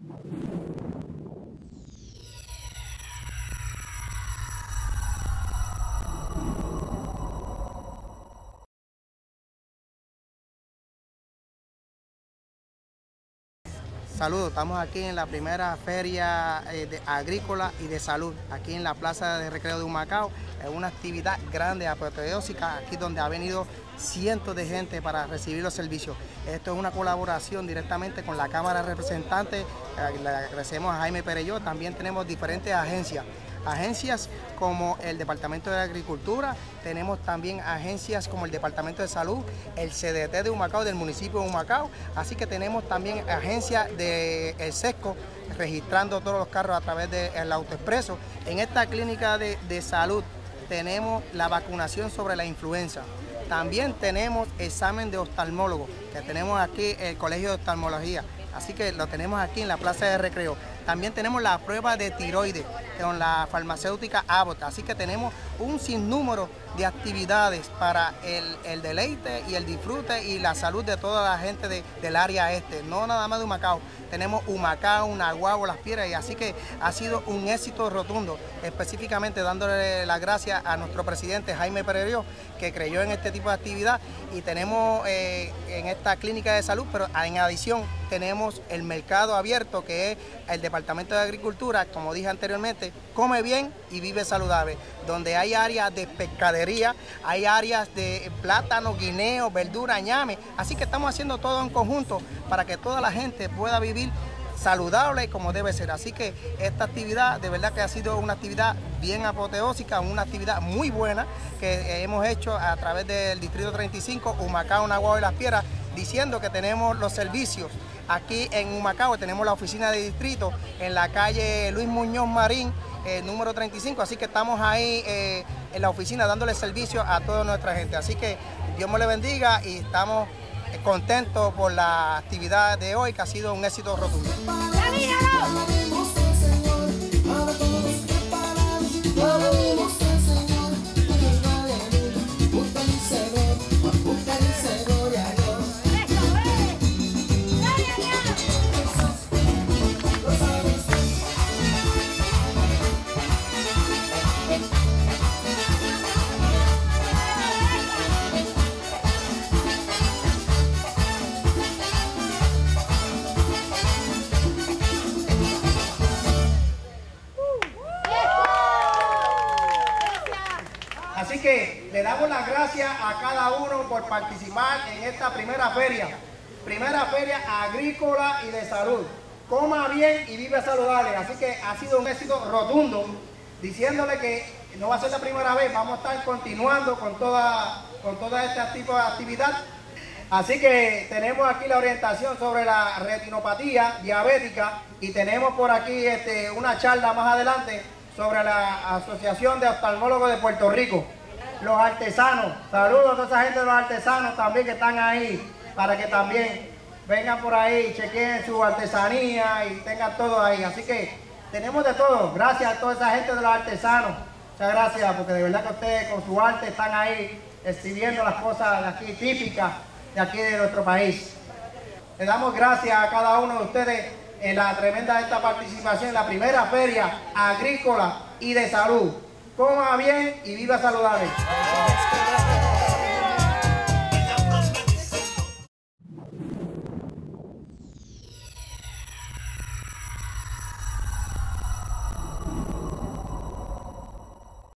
Saludos, estamos aquí en la primera feria agrícola y de salud, aquí en la Plaza de Recreo de Humacao. Es una actividad grande, apoteósica, aquí donde ha venido cientos de gente para recibir los servicios. Esto es una colaboración directamente con la Cámara de Representantes, le agradecemos a Jaime Perelló. También tenemos diferentes agencias como el Departamento de Agricultura, tenemos también agencias como el Departamento de Salud, el CDT de Humacao, del municipio de Humacao, así que tenemos también agencias del SESCO registrando todos los carros a través del AutoExpreso. En esta clínica de salud tenemos la vacunación sobre la influenza. También tenemos examen de oftalmólogo, que tenemos aquí el Colegio de Oftalmología, así que lo tenemos aquí en la Plaza de Recreo. También tenemos la prueba de tiroides con la farmacéutica Abbott, así que tenemos un sinnúmero de actividades para el deleite y el disfrute y la salud de toda la gente del área este, no nada más de Humacao. Tenemos Humacao, Naguabo, Las Piedras, y así que ha sido un éxito rotundo, específicamente dándole las gracias a nuestro presidente Jaime Perelló, que creyó en este tipo de actividad, y tenemos en esta clínica de salud, pero en adición tenemos el mercado abierto, que es el Departamento de Agricultura, como dije anteriormente, come bien y vive saludable, donde hay áreas de pescadería, hay áreas de plátano, guineo, verdura, ñame, así que estamos haciendo todo en conjunto para que toda la gente pueda vivir saludable como debe ser. Así que esta actividad de verdad que ha sido una actividad bien apoteósica, una actividad muy buena que hemos hecho a través del Distrito 35, Humacao, Naguabo y Las Piedras, diciendo que tenemos los servicios aquí en Humacao. Tenemos la oficina de distrito en la calle Luis Muñoz Marín, número 35, así que estamos ahí en la oficina dándole servicio a toda nuestra gente. Así que Dios me le bendiga y estamos contentos por la actividad de hoy, que ha sido un éxito rotundo. Así que le damos las gracias a cada uno por participar en esta primera feria agrícola y de salud. Coma bien y vive saludable. Así que ha sido un éxito rotundo, diciéndole que no va a ser la primera vez, vamos a estar continuando con toda este tipo de actividad. Así que tenemos aquí la orientación sobre la retinopatía diabética y tenemos por aquí una charla más adelante sobre la Asociación de Oftalmólogos de Puerto Rico. Los artesanos, saludos a toda esa gente de los artesanos también que están ahí, para que también vengan por ahí, chequeen su artesanía y tengan todo ahí. Así que tenemos de todo. Gracias a toda esa gente de los artesanos. Muchas gracias, porque de verdad que ustedes con su arte están ahí exhibiendo las cosas de aquí típicas de aquí de nuestro país. Le damos gracias a cada uno de ustedes en la tremenda esta participación en la primera feria agrícola y de salud. Coma bien y viva saludable.